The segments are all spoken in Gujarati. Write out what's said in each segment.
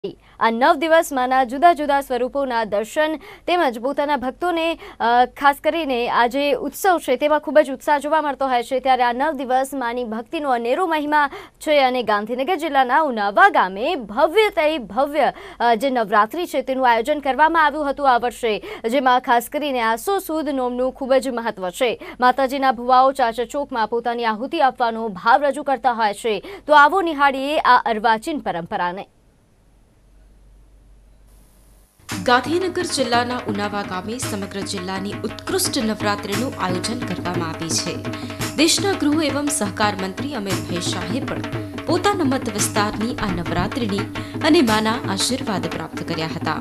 આ 9 દિવસમાંના જુદા જુદા સ્વરૂપોના દર્શન તેમજ પોતાના ભક્તોને ખાસ કરીને આ જે ઉત્સવ છે તેમાં ખૂબ જ ઉત્સાહ જોવા મળતો હોય છે। ત્યારે આ 9 દિવસ માની ભક્તિનો અનેરો મહિમા છે અને ગાંધીનગર જિલ્લાના ઉનાવા ગામે ભવ્યતય ભવ્ય જે નવરાત્રિ છે તેનું આયોજન કરવામાં આવ્યું હતું આ વર્ષે, જેમાં ખાસ કરીને આસો સુદ નોમનું ખૂબ જ મહત્વ છે। માતાજીના ભુવાઓ ચાચર ચોકમાં પોતાની આહુતિ આપવાનો ભાવ રજૂ કરતા હોય છે। તો આવો નિહાળીએ આ અર્વાચીન પરંપરાને। ગાંધીનગર જિલ્લાના ઉનાવા ગામે સમગ્ર જિલ્લાની ઉત્કૃષ્ટ નવરાત્રિનું આયોજન કરવામાં આવી છે। દેશના ગૃહ એવં સહકાર મંત્રી અમિતભાઈ શાહે પણ પોતાના મત વિસ્તારની આ નવરાત્રિની અને માના આશીર્વાદ પ્રાપ્ત કર્યા હતા।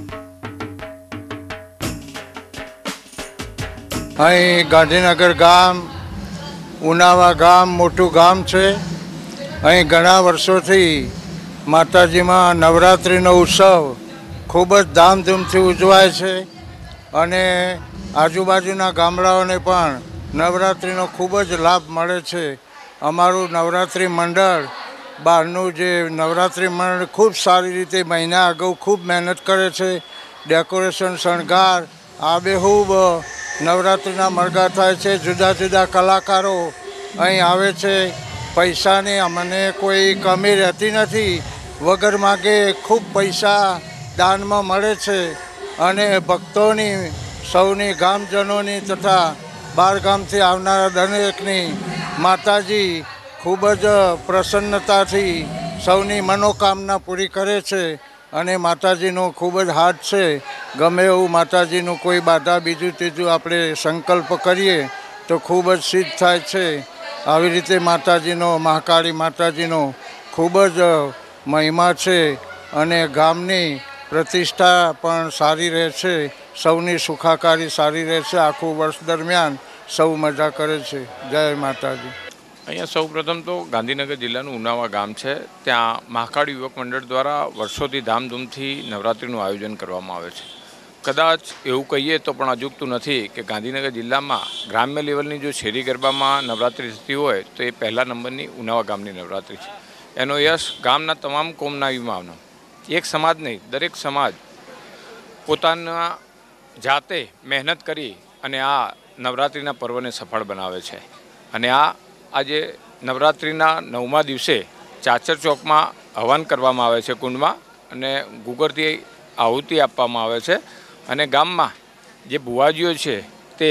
અહીં ગાંધીનગર ગામ ઉનાવા ગામ મોટું ગામ છે। અહીં ઘણા વર્ષોથી માતાજીમાં નવરાત્રિનો ઉત્સવ ખૂબ જ ધામધૂમથી ઉજવાય છે અને આજુબાજુના ગામડાઓને પણ નવરાત્રિનો ખૂબ જ લાભ મળે છે। અમારું નવરાત્રિ મંડળ બહારનું જે નવરાત્રિ મંડળ ખૂબ સારી રીતે મહિના અગાઉ ખૂબ મહેનત કરે છે। ડેકોરેશન શણગાર આબેહૂબ નવરાત્રિના મરઘા થાય છે। જુદા જુદા કલાકારો અહીં આવે છે। પૈસાની અમને કોઈ કમી રહેતી નથી। વગર માગે ખૂબ પૈસા દાનમાં મળે છે અને ભક્તોની સૌની ગામજનોની તથા બહાર ગામથી આવનારા દરેકની માતાજી ખૂબ જ પ્રસન્નતાથી સૌની મનોકામના પૂરી કરે છે અને માતાજીનો ખૂબ જ હાથ છે। ગમે એવું માતાજીનું કોઈ બાધા બીજું ત્રીજું આપણે સંકલ્પ કરીએ તો ખૂબ જ સિદ્ધ થાય છે। આવી રીતે માતાજીનો મહાકાળી માતાજીનો ખૂબ જ મહિમા છે અને ગામની પ્રતિષ્ઠા પણ સારી રહે છે। સૌની સુખાકારી સારી રહે છે। આખું વર્ષ દરમિયાન સૌ મજા કરે છે। જય માતાજી। અહીંયા સૌપ્રથમ તો ગાંધીનગર જિલ્લાનું ઉનાવા ગામ છે, ત્યાં મહાકાળી યુવક મંડળ દ્વારા વર્ષોથી ધામધૂમથી નવરાત્રિનું આયોજન કરવામાં આવે છે। કદાચ એવું કહીએ તો પણ અજુગતું નથી કે ગાંધીનગર જિલ્લામાં ગ્રામ્ય લેવલની જો શેરી ગરબામાં નવરાત્રિ થતી હોય તો એ પહેલા નંબરની ઉનાવા ગામની નવરાત્રિ છે। એનો યશ ગામના તમામ કોમના યુવાનો, એક સમાજ નહીં દરેક સમાજ પોતાના જાતે મહેનત કરી અને આ નવરાત્રિના પર્વને સફળ બનાવે છે। અને આજે નવરાત્રિના 9મા દિવસે ચાચર ચોકમાં હવન કરવામાં આવે છે કુંડમાં, અને ગુગરથી આહુતિ આપવામાં આવે છે અને ગામમાં જે ભુવાજીઓ છે તે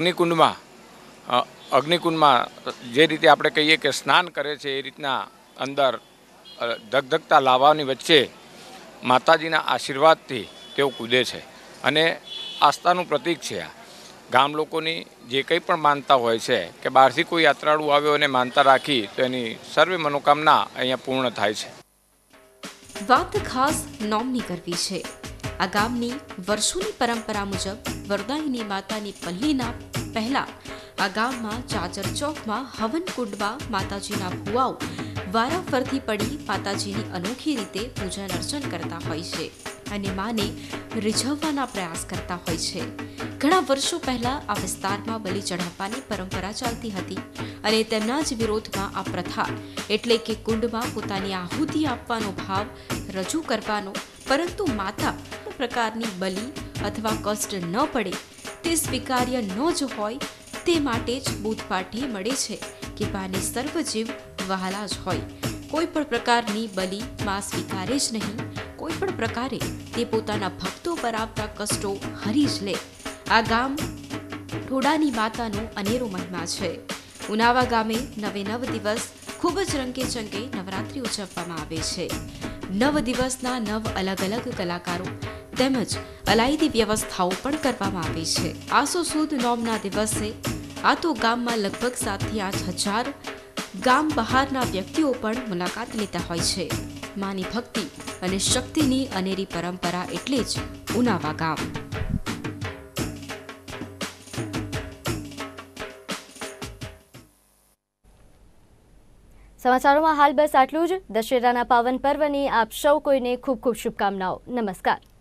અગ્નિકુંડમાં જે રીતે આપણે કહીએ કે સ્નાન કરે છે એ રીતના અંદર ધગધગતા લાવાની વચ્ચે માતાજીના આશીર્વાદથી તેઓ કૂદે છે અને આસ્થાનું પ્રતીક છે। આ ગામ લોકોની જે કંઈ પણ માનતા હોય છે કે બહારથી કોઈ યાત્રાળુ આવ્યો અને માનતા રાખી તો એની સર્વે મનોકામના અહીંયા પૂર્ણ થાય છે। વાત ખાસ નોમની કરવી છે। આ ગામની વર્ષોની પરંપરા મુજબ વરદાયિની માતાની પલ્લીના પહેલા આ ગામમાં ચાચર ચોકમાં હવન કુંડમાં માતાજીના ભુવાઓ વારાફરતી પડી માતાજીની અનોખી રીતે પૂજન અર્ચન કરતા હોય છે અને માને રીઝવવાના પ્રયાસ કરતા હોય છે। ઘણા વર્ષો પહેલા આ વિસ્તારમાં બલિ ચઢાવવાની પરંપરા ચાલતી હતી અને તેમના જ વિરોધમાં આ પ્રથા એટલે કે કુંડમાં પોતાની આહુતિ આપવાનો ભાવ રજૂ કરવાનો, પરંતુ માતા પ્રકારની બલિ અથવા કષ્ટ ન પડે તે સ્વીકાર્ય ન જ હોય તે માટે જ બુધપાઠી મળે છે કે બાને સર્વજીવ વહાલા જ હોય। કોઈ પણ પ્રકારની બલિ માં સ્વીકારે જ નહીં। કોઈ પણ પ્રકારે તે પોતાના ભક્તો પર આવતા કષ્ટો હરી જ લે। આ ગામ ઠોડાની માતાનો અનેરો મહિમા છે। ઉનાવા ગામે 9 દિવસ ખૂબ જ રંગે ચંગે નવરાત્રિ ઉજવવામાં આવે છે। 9 દિવસના 9 અલગ અલગ કલાકારો તેમજ અલાયદી વ્યવસ્થાઓ પણ કરવામાં આવે છે। આસો સુદ નોમના દિવસે આ તો ગામમાં લગભગ 7 થી 8 હજાર ગામ બહારના વ્યક્તિઓ પણ મુલાકાત લેતા હોય છે। માની ભક્તિ અને શક્તિની અનેરી પરંપરા એટલે જ ઉનાવા ગામ। સમાચારોમાં હાલ બસ આટલું જ। દશેરાના પાવન પર્વની આપ સૌ કોઈને ખૂબ ખૂબ શુભકામનાઓ। નમસ્કાર।